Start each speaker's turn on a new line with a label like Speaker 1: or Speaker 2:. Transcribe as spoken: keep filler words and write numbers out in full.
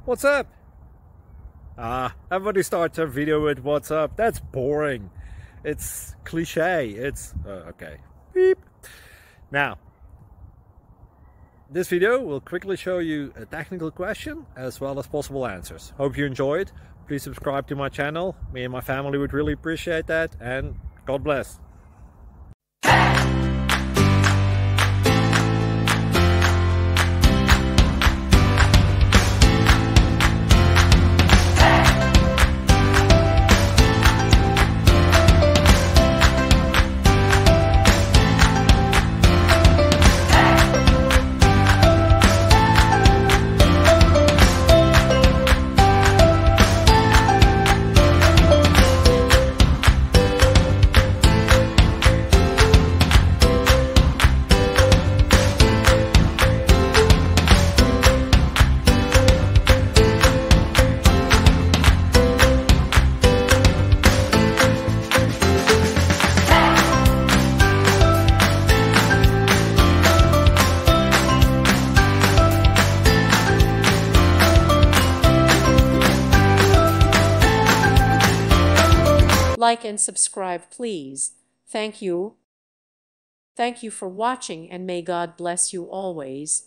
Speaker 1: What's up? Ah, everybody starts their video with what's up. That's boring. It's cliche. It's uh, okay. Beep. Now, this video will quickly show you a technical question as well as possible answers. Hope you enjoyed. Please subscribe to my channel. Me and my family would really appreciate that, and God bless.
Speaker 2: Like and subscribe, please. Thank you. Thank you for watching, and may God bless you always.